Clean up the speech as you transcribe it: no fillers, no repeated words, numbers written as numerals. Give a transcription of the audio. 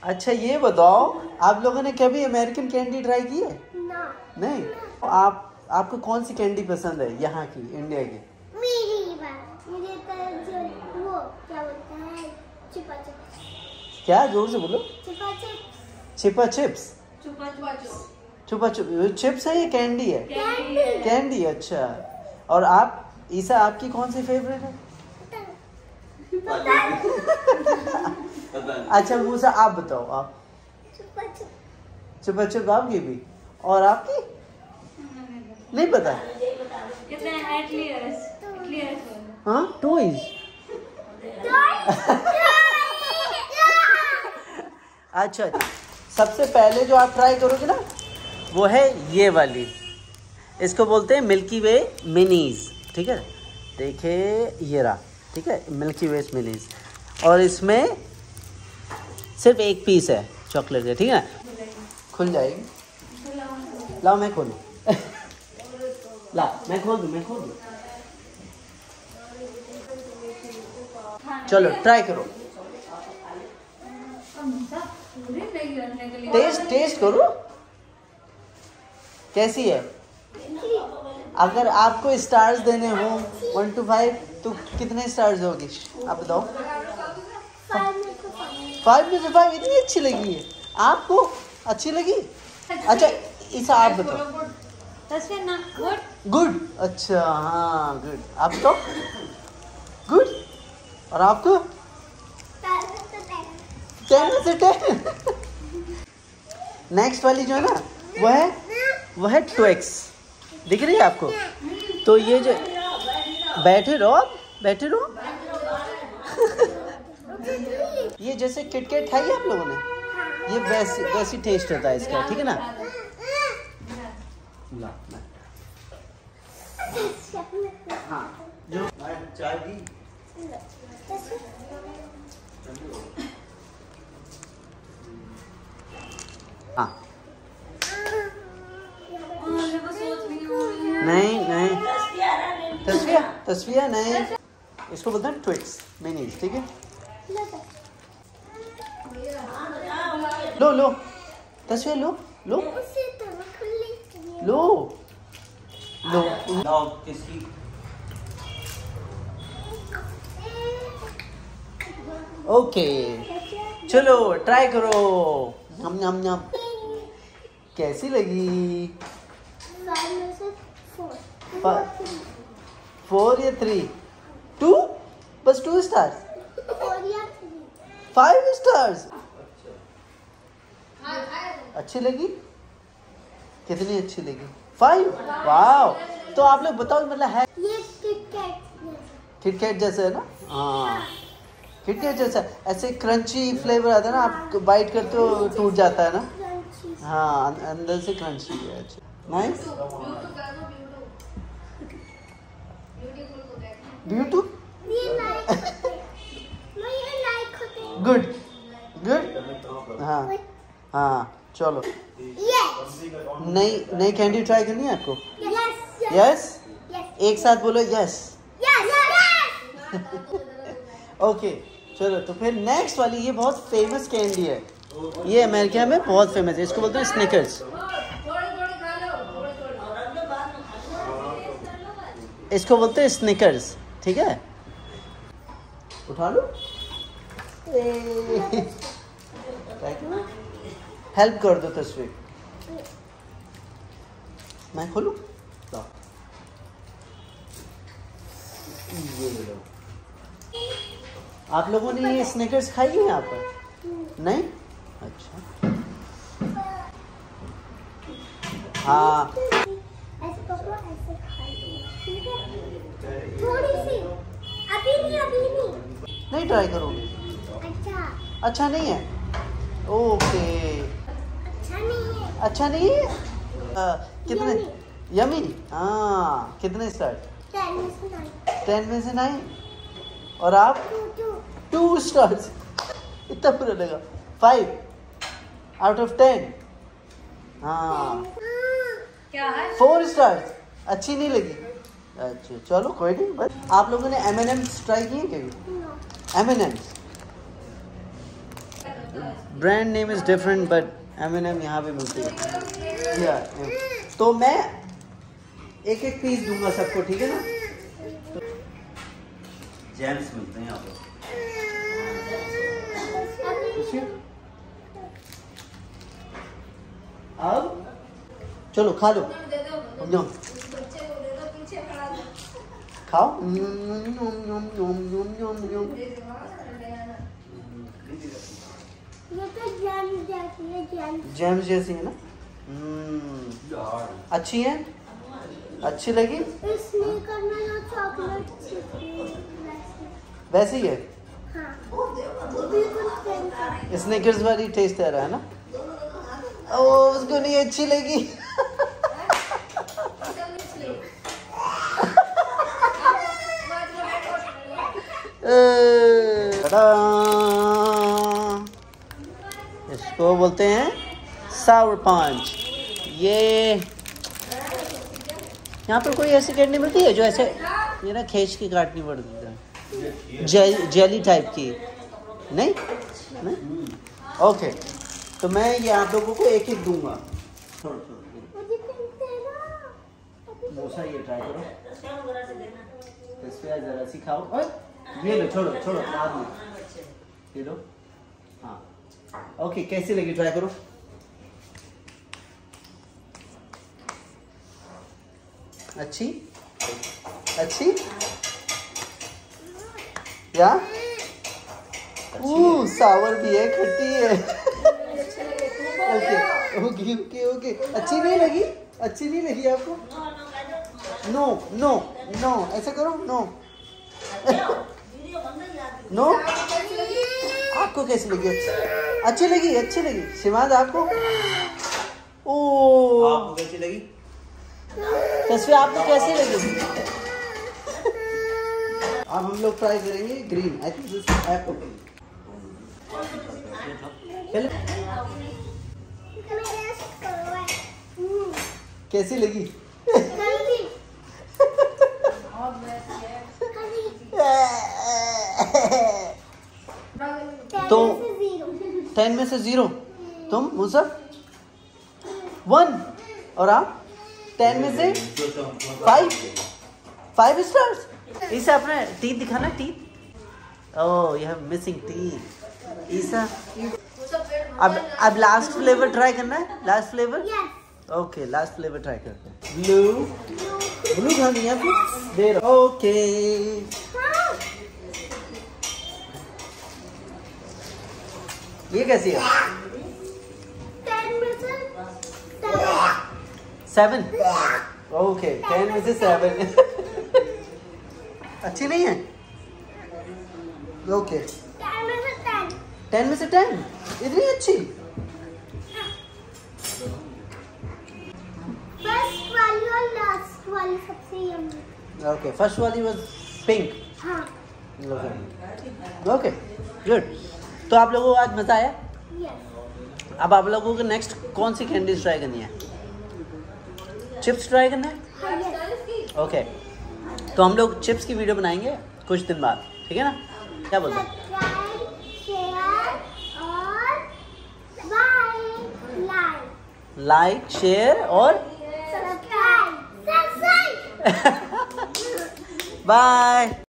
अच्छा ये बताओ, आप लोगों ने कभी अमेरिकन कैंडी ट्राई की है? नहीं। आपको कौन सी कैंडी पसंद है यहाँ की, इंडिया की? मुझे तो वो क्या बोलते हैं, चिपा चिप्स। क्या, जोर से बोलो। चिपा चिप्स। चिपा चिप्स। चुपा चुप चिप्स है या कैंडी है? कैंडी। अच्छा, और आप ईसा, आपकी कौन सी फेवरेट है? अच्छा मूसा, आप बताओ। आप चुपा चुप आपकी भी, और आपकी नहीं पता? हाँ, टॉयज। अच्छा, सबसे पहले जो आप ट्राई करोगे ना, वो है ये वाली, इसको बोलते हैं मिल्की वे मिनीज। ठीक है, देखिए ये रहा। ठीक है, मिल्की वे मिनीज, और इसमें सिर्फ एक पीस है चॉकलेट का। ठीक है, खुल जाएगी। लाओ मैं खोलूँ। ला मैं खोल दूँ। चलो ट्राई करो, टेस्ट करो कैसी है। अगर आपको स्टार्स देने हो 1 to 5 तो कितने स्टार्स दोगे, आप बताओ? 5 में से 5। इतनी अच्छी लगी है आपको? अच्छी लगी? अच्छा इसे आप बताओ। गुड। अच्छा हाँ गुड। आप बताओ? गुड। और आपको? 10 में से 10। नेक्स्ट वाली जो है ना, वह है ट्विक्स। दिख रही है आपको? तो ये जो, बैठे रहो आप, बैठे रहो। ये जैसे किटकैट खाई है आप लोगों ने, ये वैसी टेस्ट होता है इसका। ठीक है ना? हाँ, जो चाय दी। हाँ नहीं, तस्वीर नहीं, इसको बोलते हैं ट्विक्स मिनीज। ठीक है, लो तस्वीर, लो किसकी? ओके चलो ट्राई करो। नम कैसी लगी? 4 या 3? 2? बस 2 स्टार्स? 5 स्टार्स? अच्छी लगी? कितनी अच्छी लगी? 5? वाह। तो आप लोग बताओ, मतलब है ये किटकैट जैसे है ना? हाँ, किटकैट जैसा। ऐसे क्रंची फ्लेवर आता है ना, आप बाइट करते हो टूट जाता है ना? हाँ, अंदर से क्रंची है। अच्छा नाइस। Beauty good. हाँ चलो। नई कैंडी ट्राई करनी है आपको? यस। एक साथ बोलो यस। ओके चलो, तो फिर नेक्स्ट वाली, ये बहुत फेमस कैंडी है, ये अमेरिका में बहुत फेमस है। इसको बोलते हैं स्निकर्स। इसको बोलते हैं स्निकर्स। ठीक है, उठा लो। हेल्प कर दो तस्वीर। मैं खोलूं? ये लो। आप लोगों ने ये स्निकर्स खाई है यहाँ पर? नहीं? अच्छा हाँ, नहीं ट्राई करोगे? अच्छा नहीं है? ओके, अच्छा नहीं है। कितने यमी? हाँ, कितने स्टार? 10 में से 9। और आप? 2 स्टार्स। इतना बुरा लगा। 5 out of 10। हाँ, 4 स्टार्स। अच्छी नहीं लगी? अच्छा चलो कोई नहीं। बस आप लोगों ने M&M's ट्राई किए कभी? M&M's brand name is different but M&M यहाँ पे मिलती है। तो मैं एक एक पीस दूंगा सबको, ठीक है ना। जैम्स मिलते हैं यहाँ पे। अब चलो खा लो, खाओ। ये तो जैम जैसी है ना। अच्छी है, अच्छी लगी। इसमें करना ना चॉकलेट वैसी है। हाँ, बिल्कुल सेम। स्निकर्स वाली टेस्ट आ रहा है ना। ओ उसको नहीं अच्छी लगी। इसको बोलते हैं सावर पंच। ये यहाँ पर कोई ऐसी कैंडी मिलती है जो ऐसे ये ना खींच के काटनी पड़ती है, जेली टाइप की? नहीं, नहीं? ओके, तो मैं ये आप लोगों को एक एक दूंगा। मोसा ये ट्राई करो, इस पे जरा सी खाओ। ये लो, छोड़ो छोड़ो, बाद में ये लो। हाँ ओके, कैसी लगी? ट्राई करो। अच्छी, अच्छी या सावर भी है, खट्टी है। ओके ओके ओके ओके, अच्छी नहीं लगी? अच्छी नहीं लगी आपको? नो नो नो, ऐसा करो। नो नो, आपको कैसी लगी? अच्छी लगी, अच्छी लगी। शिवाद आपको? ओ आपको कैसी लगी? तस्वीर आपको कैसी लगी? अब हम लोग ट्राई करेंगे green. I think this apple. कैसी लगी? तो 10 में से 0। तुम मुसफ 1 और आप 10 में से 5 स्टार्स। ईसा अपने टीथ दिखाना, teeth. Oh you have missing teeth. Isa अब लास्ट फ्लेवर ट्राई करना है। Last flavour, okay last flavour try करते हैं। ब्लू खानी है आपको? दे रहा। ओके ये कैसी है? 7। ओके 10 में से 7। अच्छी नहीं है? ओके 10 में से 10, इतनी अच्छी? फर्स्ट वाली और लास्ट वाली सबसे यम्मी। ओके, फर्स्ट वाली वाज पिंक। हाँ। Okay good. तो आप लोगों को आज मजा आया? यस। अब आप लोगों को नेक्स्ट कौन सी कैंडीज ट्राई करनी है? चिप्स ट्राई करना है? ओके, तो हम लोग चिप्स की वीडियो बनाएंगे कुछ दिन बाद, ठीक है ना? क्या बोलते हैं? लाइक, शेयर और सब्सक्राइब। बाय।